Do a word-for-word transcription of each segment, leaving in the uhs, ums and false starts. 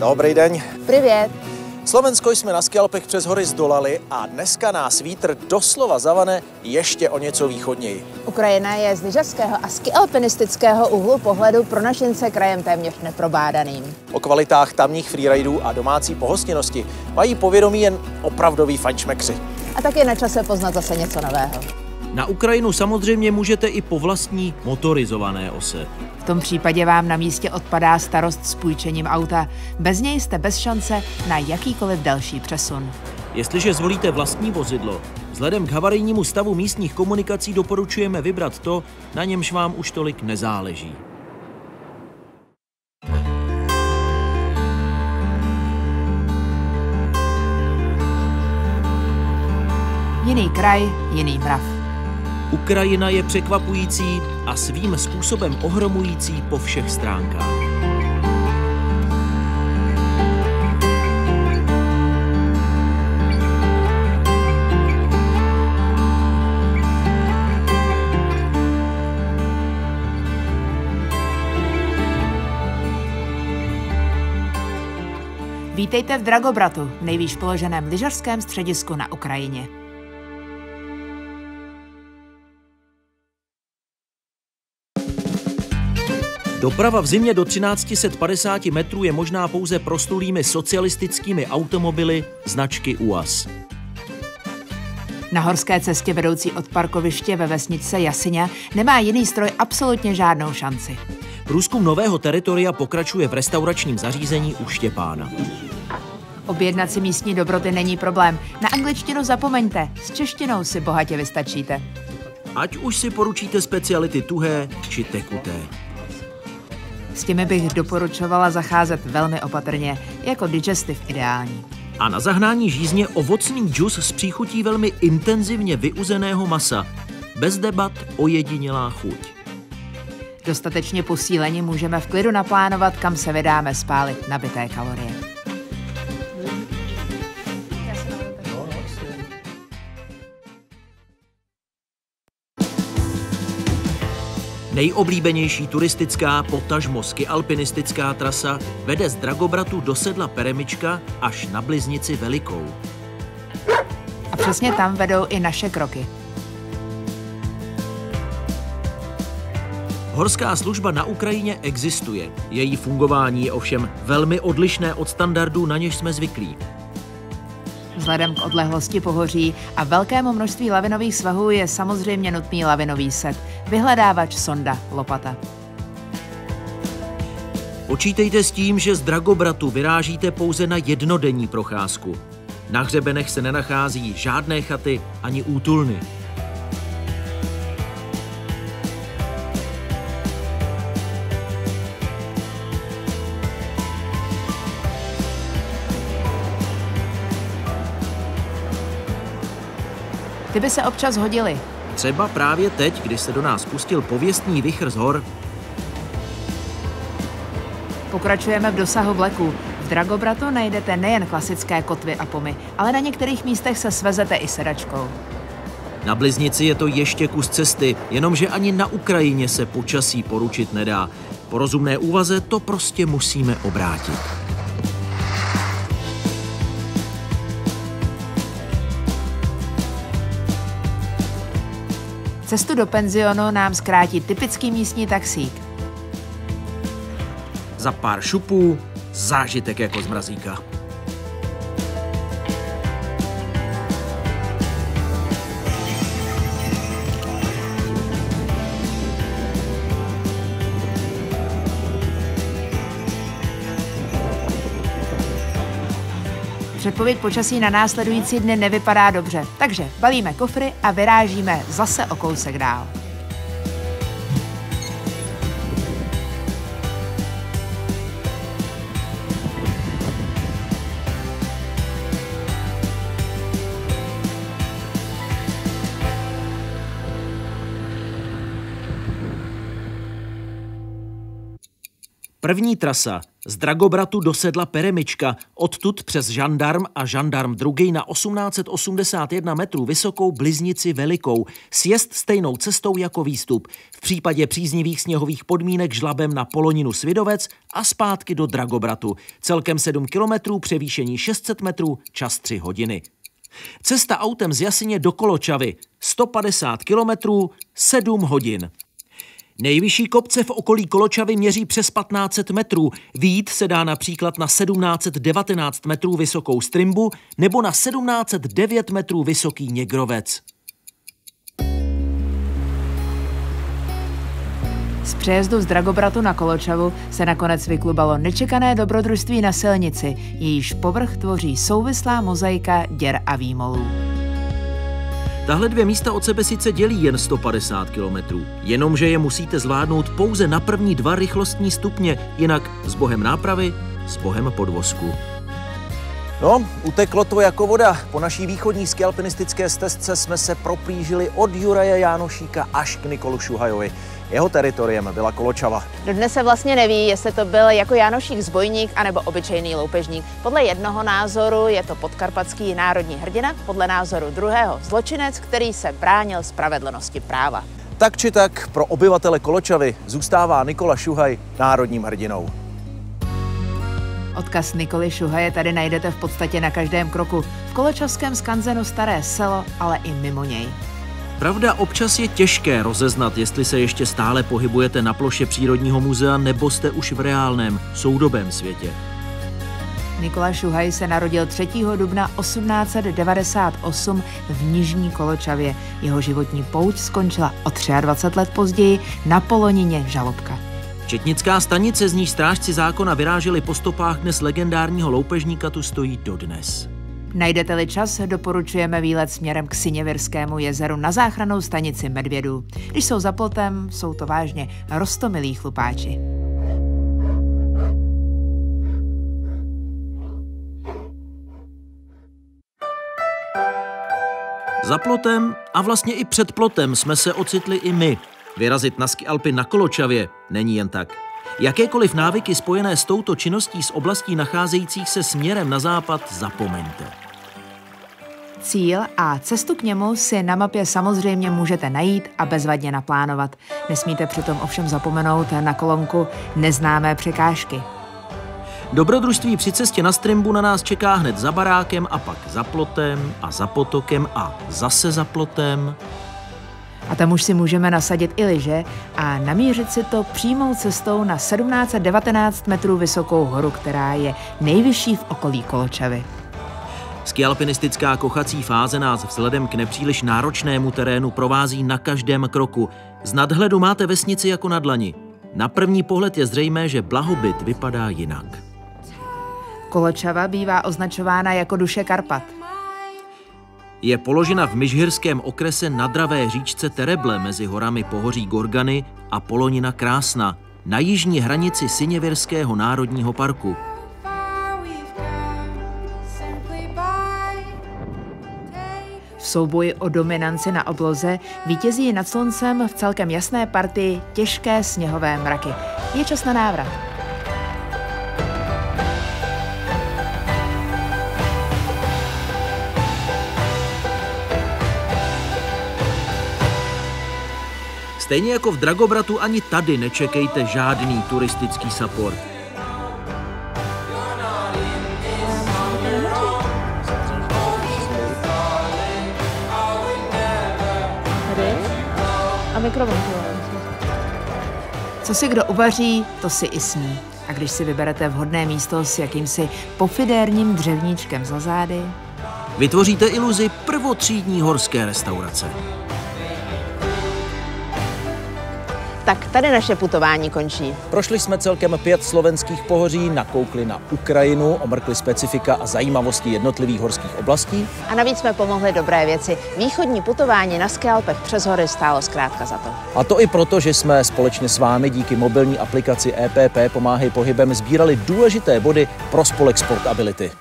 Dobrý den. Privět. Slovensko jsme na skialpech přes hory zdolali a dneska nás vítr doslova zavane ještě o něco východněji. Ukrajina je z lyžařského a skialpinistického úhlu pohledu pro našince krajem téměř neprobádaným. O kvalitách tamních freeridů a domácí pohostinnosti mají povědomí jen opravdoví fajnšmekři. A tak je na čase poznat zase něco nového. Na Ukrajinu samozřejmě můžete i po vlastní motorizované ose. V tom případě vám na místě odpadá starost s půjčením auta. Bez něj jste bez šance na jakýkoliv další přesun. Jestliže zvolíte vlastní vozidlo, vzhledem k havarijnímu stavu místních komunikací doporučujeme vybrat to, na němž vám už tolik nezáleží. Jiný kraj, jiný mrav. Ukrajina je překvapující a svým způsobem ohromující po všech stránkách. Vítejte v Dragobratu, nejvýš položeném lyžařském středisku na Ukrajině. Doprava v zimě do třináct set padesát metrů je možná pouze proslulými socialistickými automobily značky U A Z. Na horské cestě vedoucí od parkoviště ve vesničce Jasyňa nemá jiný stroj absolutně žádnou šanci. Průzkum nového teritoria pokračuje v restauračním zařízení u Štěpána. Objednat si místní dobroty není problém. Na angličtinu zapomeňte, s češtinou si bohatě vystačíte. Ať už si poručíte speciality tuhé či tekuté. S těmi bych doporučovala zacházet velmi opatrně, jako digestiv ideální. A na zahnání žízně ovocný džus s příchutí velmi intenzivně vyuzeného masa. Bez debat ojedinělá chuť. Dostatečně posíleni můžeme v klidu naplánovat, kam se vydáme spálit nabité kalorie. Nejoblíbenější turistická, potažmo skialpinistická trasa vede z Dragobratu do sedla Peremička až na Bliznici Velikou. A přesně tam vedou i naše kroky. Horská služba na Ukrajině existuje. Její fungování je ovšem velmi odlišné od standardů, na něž jsme zvyklí. Vzhledem k odlehlosti pohoří a velkému množství lavinových svahů je samozřejmě nutný lavinový set, vyhledávač, sonda, lopata. Počítejte s tím, že z Dragobratu vyrážíte pouze na jednodenní procházku. Na hřebenech se nenachází žádné chaty ani útulny. Ty by se občas hodily. Třeba právě teď, kdy se do nás pustil pověstný vichr z hor. Pokračujeme v dosahu vleků. V Dragobratu najdete nejen klasické kotvy a pomy, ale na některých místech se svezete i sedačkou. Na Bliznici je to ještě kus cesty, jenomže ani na Ukrajině se počasí poručit nedá. Po rozumné úvaze to prostě musíme obrátit. Cestu do penzionu nám zkrátí typický místní taxík. Za pár šupů zážitek jako z mrazíka. Předpověď počasí na následující dny nevypadá dobře, takže balíme kofry a vyrážíme zase o kousek dál. První trasa z Dragobratu do Sedla Peremička, odtud přes Žandarm a Žandarm druhý na osmnáct set osmdesát jedna metrů vysokou Bliznici Velikou. Sjezd stejnou cestou jako výstup. V případě příznivých sněhových podmínek žlabem na Poloninu Svidovec a zpátky do Dragobratu. Celkem sedm kilometrů, převýšení šest set metrů, čas tři hodiny. Cesta autem z Jasyně do Koločavy, sto padesát kilometrů, sedm hodin. Nejvyšší kopce v okolí Koločavy měří přes patnáct set metrů. Vyjít se dá například na sedmnáct set devatenáct metrů vysokou Strimbu nebo na sedmnáct set devět metrů vysoký Něgrovec. Z přejezdu z Dragobratu na Koločavu se nakonec vyklubalo nečekané dobrodružství na silnici, jejíž povrch tvoří souvislá mozaika děr a výmolů. Tahle dvě místa od sebe sice dělí jen sto padesát kilometrů, jenomže je musíte zvládnout pouze na první dva rychlostní stupně, jinak s bohem nápravy, s bohem podvozku. No, uteklo to jako voda. Po naší východní skialpinistické stezce jsme se proplížili od Juraje Jánošíka až k Nikolu Šuhajovi. Jeho teritoriem byla Koločava. Dodnes se vlastně neví, jestli to byl jako Jánošík zbojník anebo obyčejný loupežník. Podle jednoho názoru je to podkarpatský národní hrdina, podle názoru druhého zločinec, který se bránil spravedlnosti práva. Tak či tak, pro obyvatele Koločavy zůstává Nikola Šuhaj národním hrdinou. Odkaz Nikoly Šuhaje tady najdete v podstatě na každém kroku. V koločavském skanzenu Staré Selo, ale i mimo něj. Pravda, občas je těžké rozeznat, jestli se ještě stále pohybujete na ploše Přírodního muzea nebo jste už v reálném, soudobém světě. Nikola Šuhaj se narodil třetího dubna osmnáct set devadesát osm v Nižní Koločavě. Jeho životní pouť skončila o dvacet tři let později na Polonině Žalobka. Četnická stanice, z níž strážci zákona vyráželi po stopách dnes legendárního loupežníka, tu stojí dodnes. Najdete-li čas, doporučujeme výlet směrem k Syněvirskému jezeru na záchrannou stanici medvědů. Když jsou za plotem, jsou to vážně roztomilí chlupáči. Za plotem a vlastně i před plotem jsme se ocitli i my. Vyrazit na skialpy na Koločavě není jen tak. Jakékoliv návyky spojené s touto činností z oblastí nacházejících se směrem na západ zapomeňte. Cíl a cestu k němu si na mapě samozřejmě můžete najít a bezvadně naplánovat. Nesmíte přitom ovšem zapomenout na kolonku neznámé překážky. Dobrodružství při cestě na Strimbu na nás čeká hned za barákem a pak za plotem a za potokem a zase za plotem. A tam už si můžeme nasadit i lyže a namířit si to přímou cestou na sedmnáct set devatenáct metrů vysokou horu, která je nejvyšší v okolí Koločavy. Skialpinistická kochací fáze nás vzhledem k nepříliš náročnému terénu provází na každém kroku. Z nadhledu máte vesnici jako na dlani. Na první pohled je zřejmé, že blahobyt vypadá jinak. Koločava bývá označována jako duše Karpat. Je položena v Myšhirském okrese na dravé říčce Tereble mezi horami pohoří Gorgany a Polonina Krásna na jižní hranici Syněvirského národního parku. V souboji o dominanci na obloze vítězí nad sluncem v celkem jasné partii těžké sněhové mraky. Je čas na návrat. Stejně jako v Dragobratu, ani tady nečekejte žádný turistický support. A mikrovlnku. Co si kdo uvaří, to si i sní. A když si vyberete vhodné místo s jakýmsi pofidérním dřevníčkem za zády, vytvoříte iluzi prvotřídní horské restaurace. tak tady naše putování končí. Prošli jsme celkem pět slovenských pohoří, nakoukli na Ukrajinu, omrkli specifika a zajímavosti jednotlivých horských oblastí. A navíc jsme pomohli dobré věci. Východní putování na skialpech přes hory stálo zkrátka za to. A to i proto, že jsme společně s vámi díky mobilní aplikaci E P P Pomáhej pohybem sbírali důležité body pro spolek Sportability.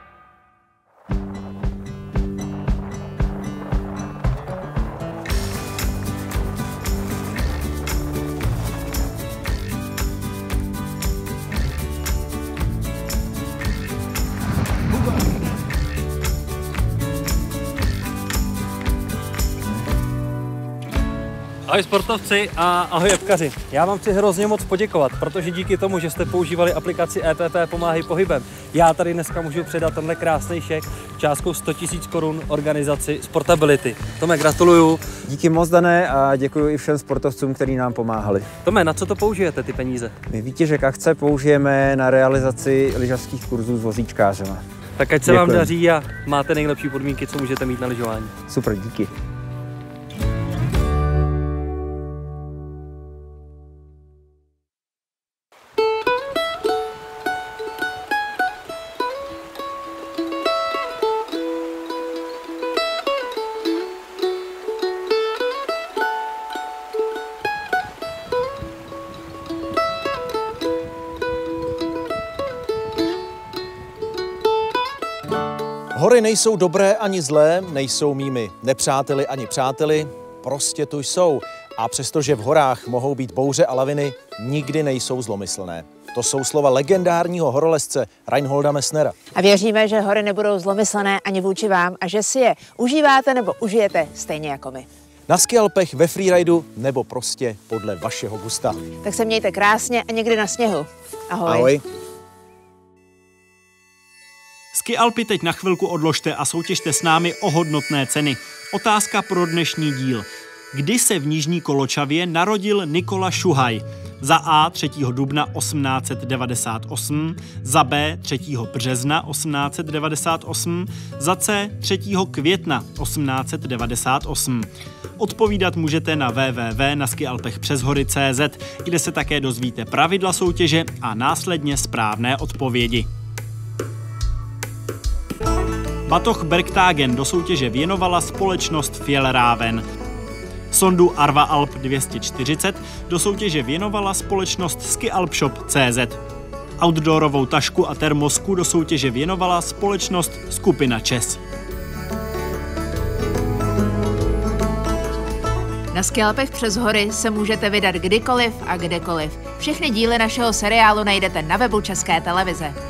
Ahoj sportovci a ahoj jepkaři. Já vám chci hrozně moc poděkovat, protože díky tomu, že jste používali aplikaci E P P Pomáhej pohybem, já tady dneska můžu předat tenhle krásný šek částkou sto tisíc korun organizaci Sportability. Tome, gratuluju. Díky moc, Dané, a děkuji i všem sportovcům, kteří nám pomáhali. Tome, na co to použijete, ty peníze? My výtěžek akce použijeme na realizaci lyžařských kurzů s vozíčkářema. Tak ať se Děkuji. vám daří a máte nejlepší podmínky, co můžete mít na lyžování. Super, díky. Hory nejsou dobré ani zlé, nejsou mými nepřáteli ani přáteli, prostě tu jsou. A přestože v horách mohou být bouře a laviny, nikdy nejsou zlomyslné. To jsou slova legendárního horolezce Reinholda Messnera. A věříme, že hory nebudou zlomyslné ani vůči vám a že si je užíváte nebo užijete stejně jako my. Na skialpech, ve freeridu nebo prostě podle vašeho gusta. Tak se mějte krásně a někdy na sněhu. Ahoj. Ahoj. Ski Alpy teď na chvilku odložte a soutěžte s námi o hodnotné ceny. Otázka pro dnešní díl. Kdy se v Nižní Koločavě narodil Nikola Šuhaj? Za A třetího dubna osmnáct set devadesát osm, za B třetího března osmnáct set devadesát osm, za C třetího května osmnáct set devadesát osm. Odpovídat můžete na w w w tečka na skialpech přes hory tečka cé zet, kde se také dozvíte pravidla soutěže a následně správné odpovědi. Batoh Bergtagen do soutěže věnovala společnost Fjällräven. Sondu Arva Alp dvě stě čtyřicet do soutěže věnovala společnost skialpshop tečka cé zet. Outdoorovou tašku a termosku do soutěže věnovala společnost Skupina Čes. Na Skialpech přes hory se můžete vydat kdykoliv a kdekoliv. Všechny díly našeho seriálu najdete na webu České televize.